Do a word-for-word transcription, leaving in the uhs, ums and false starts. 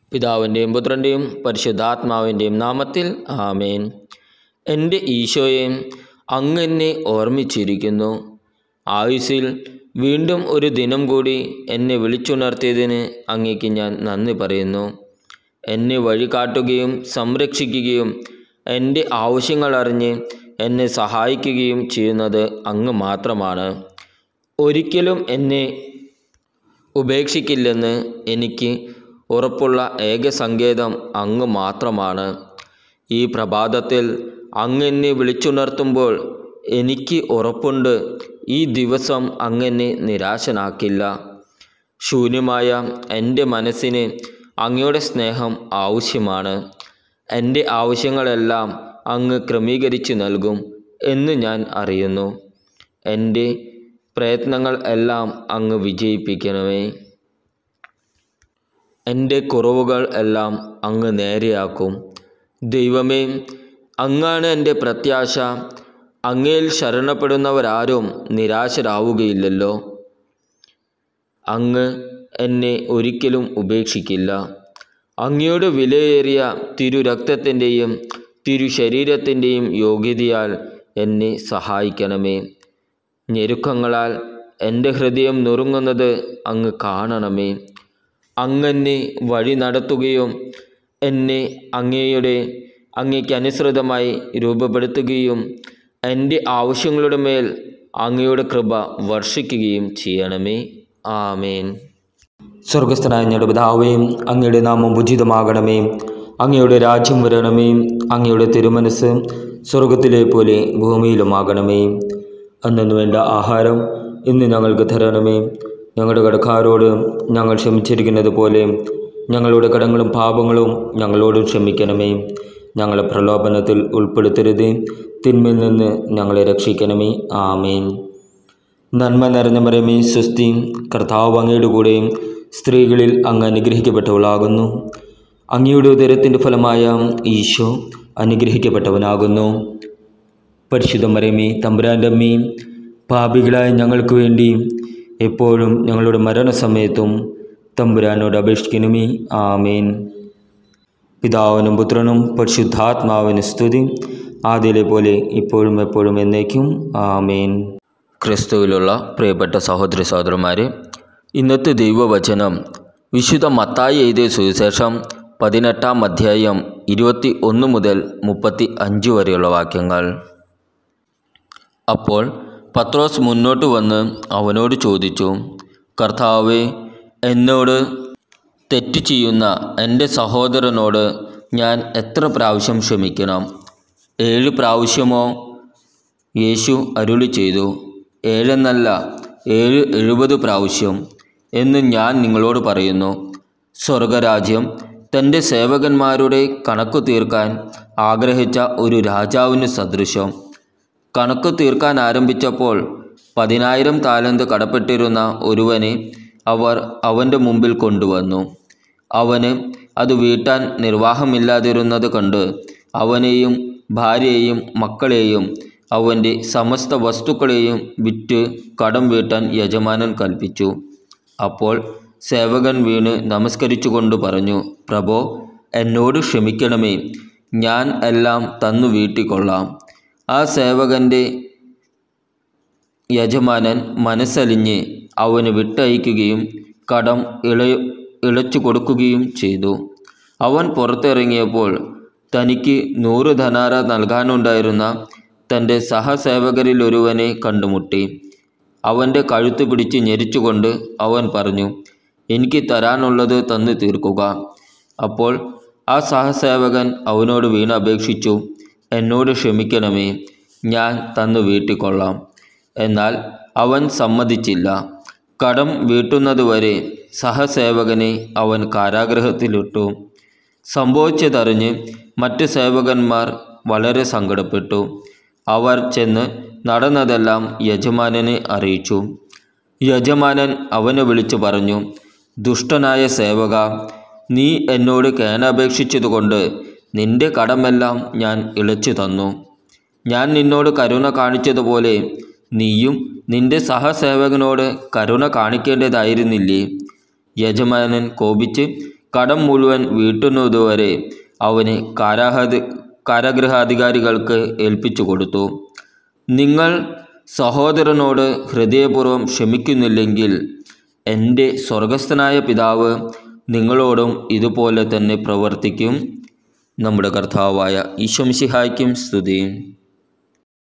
പിതാവിൻ്റെയും പുത്രൻ്റെയും പരിശുദ്ധാത്മാവിൻ്റെയും നാമത്തിൽ ആമേൻ. എൻ്റെ ഈശോയെ, അങ്ങ് എന്നെ ഓർമ്മിച്ചിരിക്കുന്നു. ആയുസ്സിൽ വീണ്ടും ഒരു ദിനം കൂടി എന്നെ വിളിച്ചുണർത്തിയതിന് അങ്ങേക്ക് ഞാൻ നന്ദി പറയുന്നു. എന്നെ വഴി കാട്ടുകയും സംരക്ഷിക്കുകയും എൻ്റെ ആവശ്യങ്ങൾ അറിഞ്ഞ് എന്നെ സഹായിക്കുകയും ചെയ്യുന്നത് അങ്ങ് മാത്രമാണ്. ഒരിക്കലും എന്നെ ഉപേക്ഷിക്കില്ലെന്ന് എനിക്ക് ഉറപ്പുള്ള ഏക സങ്കേതം അങ്ങ് മാത്രമാണ്. ഈ പ്രഭാതത്തിൽ അങ്ങ് എന്നെ വിളിച്ചുണർത്തുമ്പോൾ എനിക്ക് ഉറപ്പുണ്ട്, ഈ ദിവസം അങ്ങെന്നെ നിരാശനാക്കില്ല. ശൂന്യമായ എൻ്റെ മനസ്സിന് അങ്ങയുടെ സ്നേഹം ആവശ്യമാണ്. എൻ്റെ ആവശ്യങ്ങളെല്ലാം അങ്ങ് ക്രമീകരിച്ചു നൽകും എന്ന് ഞാൻ അറിയുന്നു. എൻ്റെ പ്രയത്നങ്ങൾ എല്ലാം അങ്ങ് വിജയിപ്പിക്കണമേ. എൻ്റെ കുറവുകൾ എല്ലാം അങ്ങ് നേരെയാക്കും. ദൈവമേ, അങ്ങാണ് എൻ്റെ പ്രത്യാശ. അങ്ങയിൽ ശരണപ്പെടുന്നവരാരും നിരാശരാവുകയില്ലല്ലോ. അങ്ങ് എന്നെ ഒരിക്കലും ഉപേക്ഷിക്കില്ല. അങ്ങയുടെ വിലയേറിയ തിരുരക്തത്തിൻ്റെയും തിരുശരീരത്തിൻ്റെയും യോഗ്യതയാൽ എന്നെ സഹായിക്കണമേ. ഞെരുക്കങ്ങളാൽ എൻ്റെ ഹൃദയം നുറുങ്ങുന്നത് അങ്ങ് കാണണമേ. അങ്ങെന്നെ വഴി നടത്തുകയും എന്നെ അങ്ങയുടെ അങ്ങയ്ക്ക് അനുസൃതമായി രൂപപ്പെടുത്തുകയും എൻ്റെ ആവശ്യങ്ങളുടെ മേൽ അങ്ങയുടെ കൃപ വർഷിക്കുകയും ചെയ്യണമേ. ആമേൻ. സ്വർഗസ്ഥനായ ഞങ്ങളുടെ പിതാവേ, അങ്ങയുടെ നാമം ഉചിതമാകണമേ. അങ്ങയുടെ രാജ്യം വരണമേ. അങ്ങയുടെ തിരുമനസ് സ്വർഗത്തിലെ പോലെ ഭൂമിയിലുമാകണമേ. അന്നു വേണ്ട ആഹാരം ഇന്ന് ഞങ്ങൾക്ക് തരണമേ. ഞങ്ങളുടെ കടക്കാരോട് ഞങ്ങൾ ക്ഷമിച്ചിരിക്കുന്നത് പോലെ ഞങ്ങളുടെ കടങ്ങളും പാപങ്ങളും ഞങ്ങളോട് ക്ഷമിക്കണമേ. ഞങ്ങളെ പ്രലോഭനത്തിൽ ഉൾപ്പെടുത്തരുത്, തിന്മയിൽ നിന്ന് ഞങ്ങളെ രക്ഷിക്കണമേ. ആമേൻ. നന്മ നിറഞ്ഞ മറിയമേ, സ്വസ്തി, കർത്താവ് അങ്ങയുടെ കൂടെ സ്ത്രീകളിൽ അങ്ങ് അനുഗ്രഹിക്കപ്പെട്ടവളാകുന്നു. അങ്ങയുടെ ഉദരത്തിൻ്റെ ഫലമായ ഈശോ അനുഗ്രഹിക്കപ്പെട്ടവനാകുന്നു. പരിശുദ്ധ മറിയമേ, തമ്പുരാൻ്റെ അമ്മേ, പാപികളായ ഞങ്ങൾക്ക് വേണ്ടി എപ്പോഴും ഞങ്ങളുടെ മരണസമയത്തും തമ്പുരാനോട് അപേക്ഷിക്കണമേ. ആമേൻ. പിതാവിനും പുത്രനും പരിശുദ്ധാത്മാവിന് സ്തുതി, ആദ്യയിലെ പോലെ ഇപ്പോഴും എപ്പോഴും എന്നേക്കും. ആമേൻ. ക്രിസ്തുവിലുള്ള പ്രിയപ്പെട്ട സഹോദരി സഹോദരന്മാരെ, ഇന്നത്തെ ദൈവവചനം വിശുദ്ധ മത്തായി എഴുതിയ സുവിശേഷം പതിനെട്ടാം അധ്യായം ഇരുപത്തി ഒന്ന് മുതൽ മുപ്പത്തി അഞ്ച് വരെയുള്ള വാക്യങ്ങൾ. അപ്പോൾ പത്രോസ് മുന്നോട്ട് വന്ന് അവനോട് ചോദിച്ചു, കർത്താവേ, എന്നോട് തെറ്റ് ചെയ്യുന്ന എൻ്റെ സഹോദരനോട് ഞാൻ എത്ര പ്രാവശ്യം ക്ഷമിക്കണം? ഏഴ് പ്രാവശ്യമോ? യേശു അരുളി ചെയ്തു, ഏഴെന്നല്ല, ഏഴ് എഴുപത് പ്രാവശ്യം എന്ന് ഞാൻ നിങ്ങളോട് പറയുന്നു. സ്വർഗരാജ്യം തൻ്റെ സേവകന്മാരുടെ കണക്കു തീർക്കാൻ ആഗ്രഹിച്ച ഒരു രാജാവിന് സദൃശം. കണക്ക് തീർക്കാൻ ആരംഭിച്ചപ്പോൾ പതിനായിരം താലന്ത് കടപ്പെട്ടിരുന്ന ഒരുവനെ അവർ അവൻ്റെ മുമ്പിൽ കൊണ്ടുവന്നു. അവന് അത് വീട്ടാൻ നിർവാഹമില്ലാതിരുന്നത് കണ്ട് അവനെയും ഭാര്യയെയും മക്കളെയും അവൻ്റെ സമസ്ത വസ്തുക്കളെയും വിറ്റ് കടം വീട്ടാൻ യജമാനൻ കൽപ്പിച്ചു. അപ്പോൾ സേവകൻ വീണ് നമസ്കരിച്ചുകൊണ്ട് പറഞ്ഞു, പ്രഭോ, എന്നോട് ക്ഷമിക്കണമേ, ഞാൻ എല്ലാം തന്നു വീട്ടിക്കൊള്ളാം. ആ സേവകൻ്റെ യജമാനൻ മനസ്സലിഞ്ഞ് അവന് വിട്ടയക്കുകയും കടം ഇള ഇളച്ചു കൊടുക്കുകയും ചെയ്തു. അവൻ പുറത്തിറങ്ങിയപ്പോൾ തനിക്ക് നൂറ് ധനാര നൽകാനുണ്ടായിരുന്ന തൻ്റെ സഹസേവകരിലൊരുവനെ കണ്ടുമുട്ടി. അവൻ്റെ കഴുത്ത് പിടിച്ച് ഞെരിച്ചുകൊണ്ട് അവൻ പറഞ്ഞു, എനിക്ക് തരാനുള്ളത് തന്നു തീർക്കുക. അപ്പോൾ ആ സഹസേവകൻ അവനോട് വീണ് അപേക്ഷിച്ചു, എന്നോട് ക്ഷമിക്കണമേ, ഞാൻ തന്നു വീട്ടിക്കൊള്ളാം. എന്നാൽ അവൻ സമ്മതിച്ചില്ല. കടം വീട്ടുന്നതുവരെ സഹസേവകനെ അവൻ കാരാഗൃഹത്തിലിട്ടു. സംഭവിച്ചതറിഞ്ഞ് മറ്റ് സേവകന്മാർ വളരെ സങ്കടപ്പെട്ടു. അവർ ചെന്ന് നടന്നതെല്ലാം യജമാനനെ അറിയിച്ചു. യജമാനൻ അവനെ വിളിച്ചു പറഞ്ഞു, ദുഷ്ടനായ സേവക, നീ എന്നോട് കേണപേക്ഷിച്ചതുകൊണ്ട് നിന്റെ കടമെല്ലാം ഞാൻ ഇളച്ചു തന്നു. ഞാൻ നിന്നോട് കരുണ കാണിച്ചതുപോലെ നീയും നിന്റെ സഹസേവകനോട് കരുണ കാണിക്കേണ്ടതായിരുന്നില്ലേ? യജമാനൻ കോപിച്ച് കടം മുഴുവൻ വീട്ടുന്നതുവരെ അവന് കാരാഹതി കാരാഗൃഹാധികാരികൾക്ക് ഏൽപ്പിച്ചു കൊടുത്തു. നിങ്ങൾ സഹോദരനോട് ഹൃദയപൂർവ്വം ക്ഷമിക്കുന്നില്ലെങ്കിൽ എൻ്റെ സ്വർഗസ്ഥനായ പിതാവ് നിങ്ങളോടും ഇതുപോലെ തന്നെ പ്രവർത്തിക്കും. നമ്മുടെ കർത്താവായ ഈശോ മിശിഹായ്ക്കും സ്തുതി.